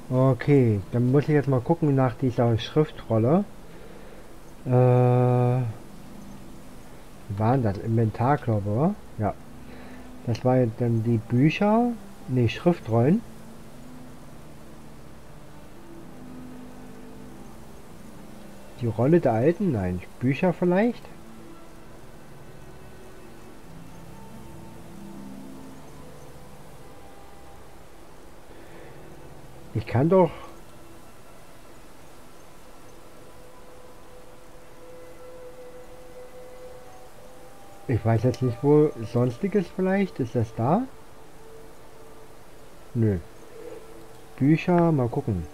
Okay, dann muss ich jetzt mal gucken nach dieser Schriftrolle. Waren das Inventar, glaube ich, oder? Ja. Das war jetzt dann die Bücher. Ne, Schriftrollen. Die Rolle der Alten? Nein. Bücher vielleicht? Ich kann doch... Ich weiß jetzt nicht, wo Sonstiges vielleicht. Ist das da? Nö. Bücher, mal gucken.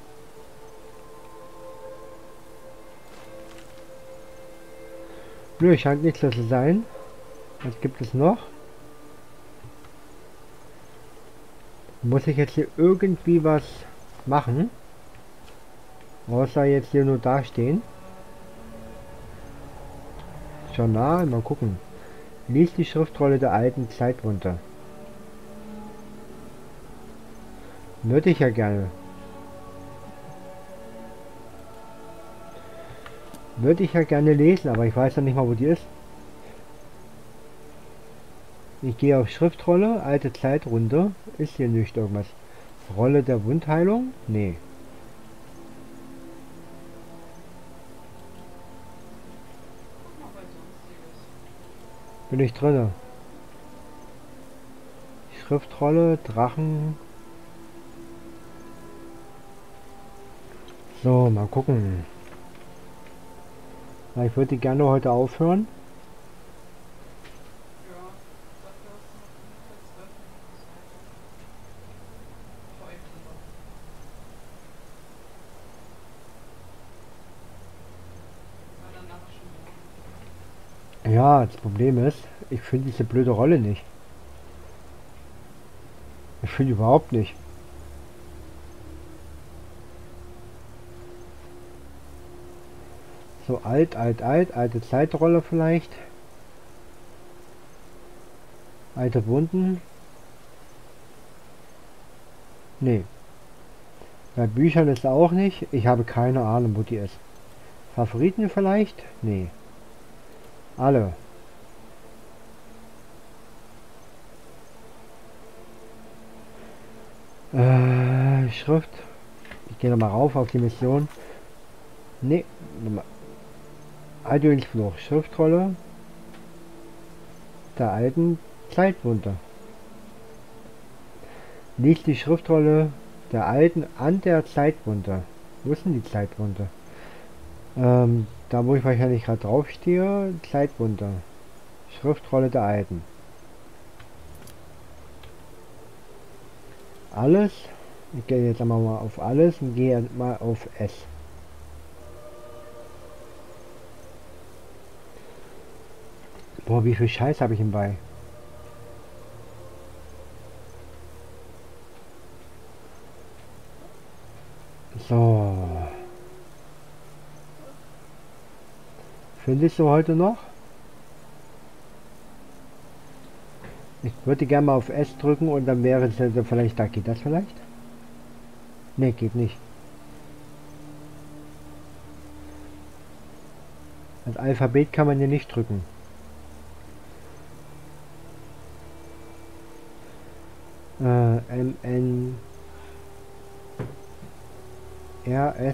Nö, scheint nichts so zu sein. Was gibt es noch? Muss ich jetzt hier irgendwie was machen? Außer jetzt hier nur dastehen. Journal, mal gucken. Lies die Schriftrolle der alten Zeit runter. Würde ich ja gerne. Würde ich ja gerne lesen, aber ich weiß ja nicht mal, wo die ist. Ich gehe auf Schriftrolle, alte Zeit runter. Ist hier nicht irgendwas. Rolle der Wundheilung? Nee. Bin ich drinne. Schriftrolle, Drachen. So, mal gucken. Na, ich würde gerne heute aufhören. Ja, das Problem ist, ich finde diese blöde Rolle nicht. Ich finde überhaupt nicht. So alte Zeitrolle vielleicht. Alte Wunden. Nee. Bei Büchern ist auch nicht. Ich habe keine Ahnung, wo die ist. Favoriten vielleicht? Nee. Alle. Schrift. Ich gehe nochmal rauf auf die Mission. Nee. Alduins Fluch. Schriftrolle der alten Zeitwunder. Lies die Schriftrolle der alten an der Zeitwunder. Wo ist denn die Zeitwunder? Da wo ich wahrscheinlich gerade draufstehe. Zeitwunder. Schriftrolle der alten. Alles. Ich gehe jetzt einmal mal auf alles und gehe mal auf S. Boah, wie viel Scheiß habe ich ihm bei? So. Findest du heute noch? Ich würde gerne mal auf S drücken und dann wäre es also vielleicht, da geht das vielleicht? Ne, geht nicht. Das Alphabet kann man hier nicht drücken. M, N, R, S.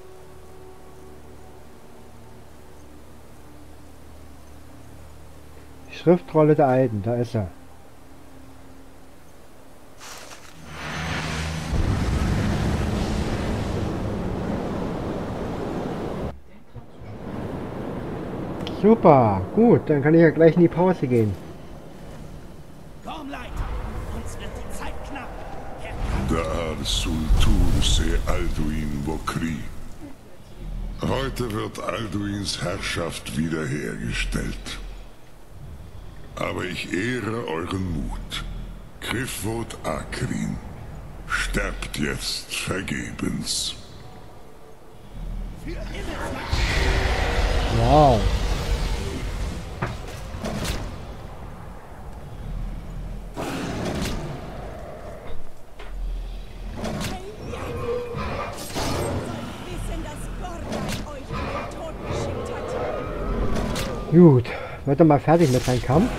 Schriftrolle der Alten, da ist er. Super, gut, dann kann ich ja gleich in die Pause gehen. Gormlight, uns wird die Zeit knapp. Dar Sultur se Alduin Vokri. Heute wird Alduins Herrschaft wiederhergestellt. Aber ich ehre euren Mut. Krifvot Akrin sterbt jetzt vergebens. Wow. Gut, wird er mal fertig mit seinem Kampf?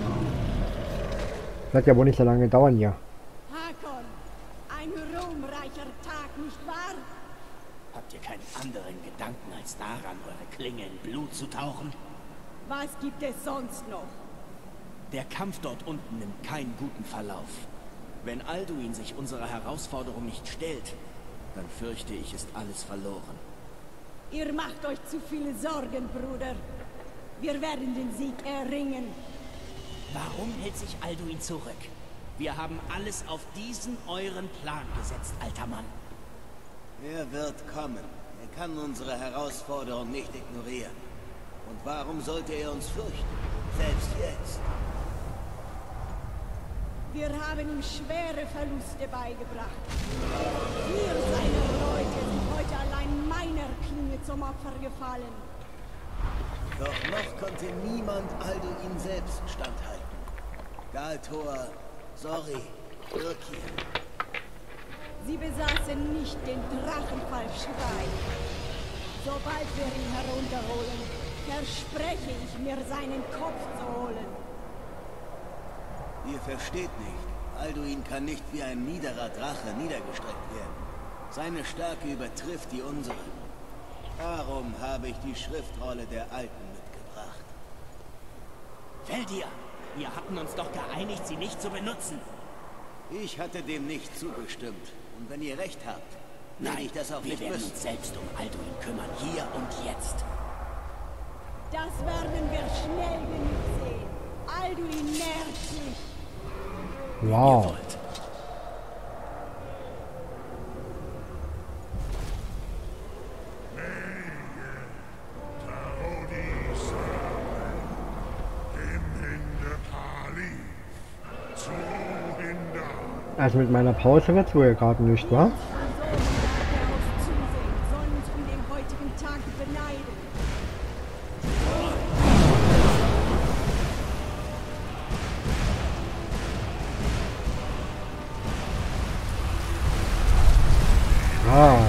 Wird ja wohl nicht so lange dauern hier. Hakon, ein ruhmreicher Tag, nicht wahr? Habt ihr keinen anderen Gedanken, als daran, eure Klinge in Blut zu tauchen? Was gibt es sonst noch? Der Kampf dort unten nimmt keinen guten Verlauf. Wenn Alduin sich unserer Herausforderung nicht stellt, dann fürchte ich, ist alles verloren. Ihr macht euch zu viele Sorgen, Bruder. Wir werden den Sieg erringen. Warum hält sich Alduin zurück? Wir haben alles auf diesen euren Plan gesetzt, alter Mann. Er wird kommen. Er kann unsere Herausforderung nicht ignorieren. Und warum sollte er uns fürchten? Selbst jetzt. Wir haben ihm schwere Verluste beigebracht. 4 seiner Leute sind heute allein meiner Klinge zum Opfer gefallen. Doch noch konnte niemand Alduin selbst standhalten. Galtor, Sorry, Birkir. Sie besaßen nicht den Drachenfallschrei. Sobald wir ihn herunterholen, verspreche ich mir, seinen Kopf zu holen. Ihr versteht nicht. Alduin kann nicht wie ein niederer Drache niedergestreckt werden. Seine Stärke übertrifft die unsere. Darum habe ich die Schriftrolle der Alten mitgebracht. Feldir, wir hatten uns doch geeinigt, sie nicht zu benutzen. Ich hatte dem nicht zugestimmt. Und wenn ihr recht habt, werde ich das auch wir nicht werden müssen. uns selbst um Alduin kümmern, hier und jetzt. Das werden wir schnell genug sehen. Alduin nähert sich. Wow. Ihr wollt. Also mit meiner Pause wird's wohl gerade nicht, wa? So wird er uns zusehen, sollen uns um den heutigen Tag beneiden. Ah.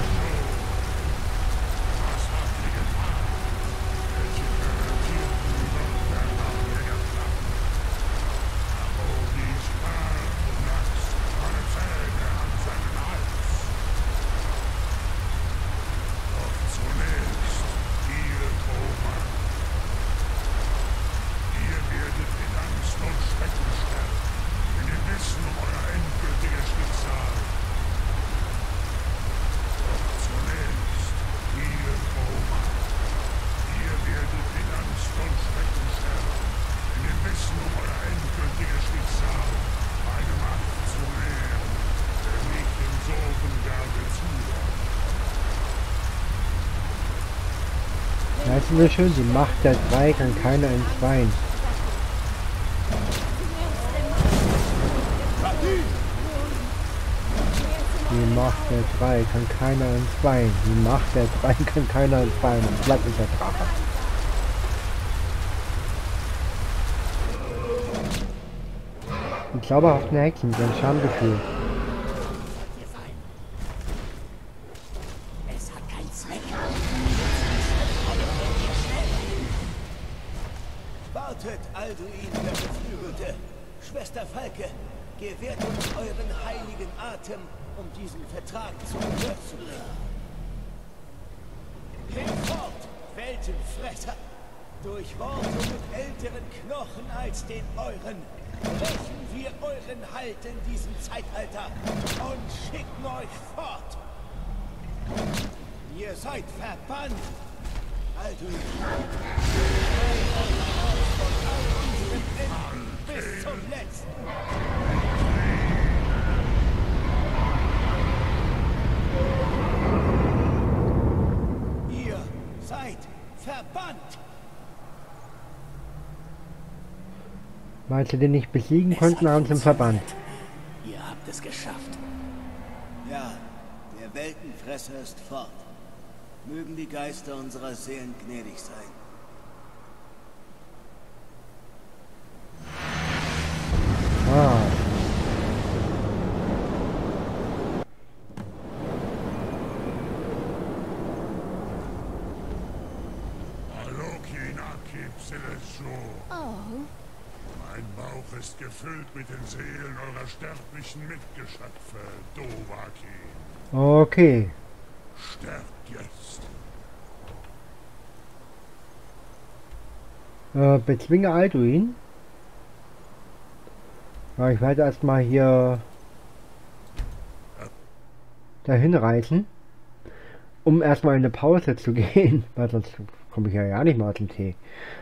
Weißt du, schön, die Macht der 3 kann keiner entweihen. Die Macht der 3 kann keiner entweihen. Die Macht der 3 kann keiner entweihen. Und platt ist der Drache. Die zauberhaften Hexen mit ihrem Schamgefühl. Es hat keinen Zweck. Wartet, Alduin, der Geflügelte. Schwester Falke, gewährt uns euren heiligen Atem, um diesen Vertrag zu Gehör zu bringen. Hinfort, Weltenfresser! Durch Worte mit älteren Knochen als den euren brechen wir euren Halt in diesem Zeitalter und schicken euch fort. Ihr seid verbannt, Alduin. Von all unseren Enden bis zum letzten. Ihr seid verbannt. Weil sie den nicht besiegen konnten, haben sie im Verband. Ihr habt es geschafft. Ja, der Weltenfresser ist fort. Mögen die Geister unserer Seelen gnädig sein. Ah. Alokin Akib Silas So. Oh, Mein Bauch ist gefüllt mit den Seelen eurer sterblichen Mitgeschöpfe, Dovahkiin. Okay. Sterbt jetzt. Bezwinge Alduin. Ja, ich werde erstmal hier dahin reisen, um erstmal in eine Pause zu gehen, weil sonst komme ich ja nicht mal aus dem Tee.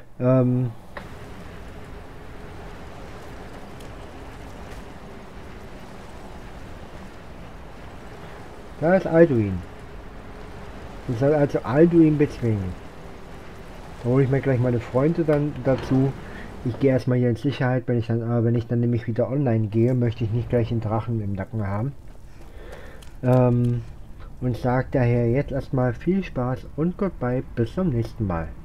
Da ist Alduin. Ich soll also Alduin bezwingen. Da hole ich mir gleich meine Freunde dann dazu. Ich gehe erstmal hier in Sicherheit, wenn ich dann nämlich wieder online gehe, möchte ich nicht gleich einen Drachen im Nacken haben. Und sage daher jetzt erstmal viel Spaß und goodbye, bis zum nächsten Mal.